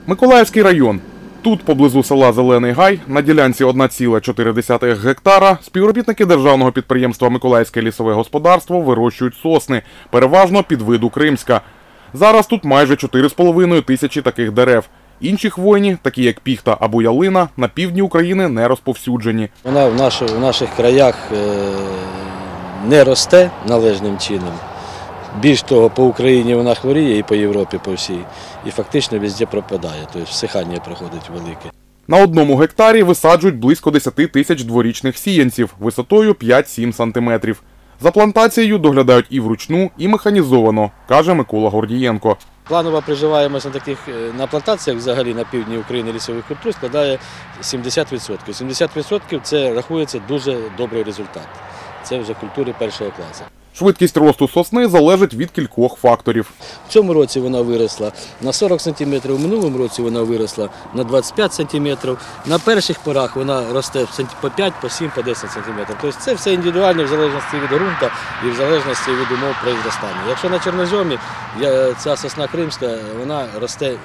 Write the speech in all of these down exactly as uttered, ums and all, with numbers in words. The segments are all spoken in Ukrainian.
Миколаївський район. Тут, поблизу села Зелений Гай, на ділянці одна ціла чотири десятих гектара, співробітники державного підприємства «Миколаївське лісове господарство» вирощують сосни, переважно підвиду кримська. Зараз тут майже чотири з половиною тисячі таких дерев. Інші хвойні, такі як піхта або ялина, на півдні України не розповсюджені. Вона в, наш, в наших краях не росте належним чином. Більш того, по Україні вона хворіє і по Європі по всій. І фактично везде пропадає, тобто всихання проходить велике. На одному гектарі висаджують близько десяти тисяч дворічних сіянців висотою п'ять-сім сантиметрів. За плантацією доглядають і вручну, і механізовано, каже Микола Гордієнко. Планова приживаємость на таких на плантаціях взагалі на півдні України лісових культур складає сімдесят відсотків. сімдесят відсотків це рахується дуже добрий результат. Це вже культури першого класу. Швидкість росту сосни залежить від кількох факторів. В цьому році вона виросла на сорок сантиметрів, в минулому році вона виросла на двадцять п'ять сантиметрів. На перших порах вона росте по п'ять, по сім, по десять сантиметрів. Тобто це все індивідуально в залежності від ґрунту і в залежності від умов произростання. Якщо на чорноземі ця сосна кримська, вона росте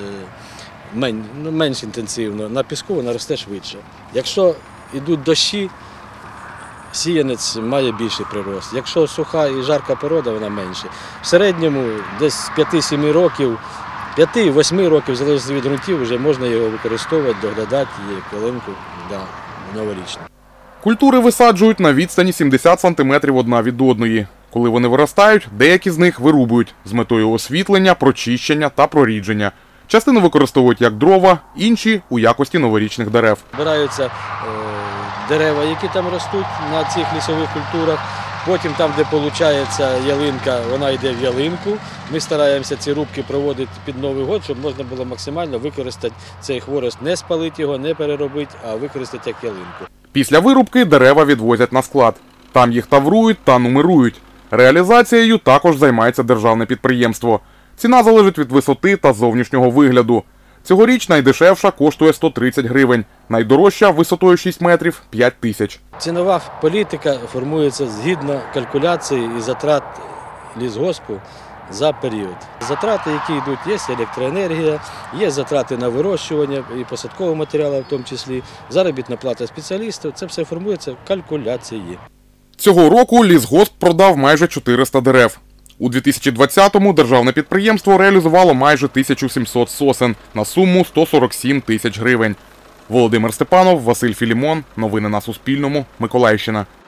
менш інтенсивно, на піску вона росте швидше. Якщо йдуть дощі, сіянець має більший прирост. Якщо суха і жарка порода, вона менше. В середньому десь з п'яти-семи років, п'яти-восьми років, в залежності від ґрунтів, вже можна його використовувати, доглядати і килимку да, новорічну. Культури висаджують на відстані сімдесят сантиметрів одна від одної. Коли вони виростають, деякі з них вирубують з метою освітлення, прочищення та прорідження. Частину використовують як дрова, інші – у якості новорічних дерев. Збираються дерева, які там ростуть на цих лісових культурах. Потім там, де виходить ялинка, вона йде в ялинку. Ми стараємося ці рубки проводити під Новий год, щоб можна було максимально використати цей хворост, не спалити його, не переробити, а використати як ялинку. Після вирубки дерева відвозять на склад. Там їх таврують та нумерують. Реалізацією також займається державне підприємство. Ціна залежить від висоти та зовнішнього вигляду. Цьогоріч найдешевша коштує сто тридцять гривень, найдорожча висотою шість метрів – п'ять тисяч. Цінова політика формується згідно калькуляції і затрат лісгоспу за період. Затрати, які йдуть, є електроенергія, є затрати на вирощування і посадкового матеріалу в тому числі, заробітна плата спеціалістів, це все формується в калькуляції. Цього року лісгосп продав майже чотириста дерев. У дві тисячі двадцятому державне підприємство реалізувало майже тисячу сімсот сосен на суму сто сорок сім тисяч гривень. Володимир Степанов, Василь Філімон. Новини на Суспільному. Миколаївщина.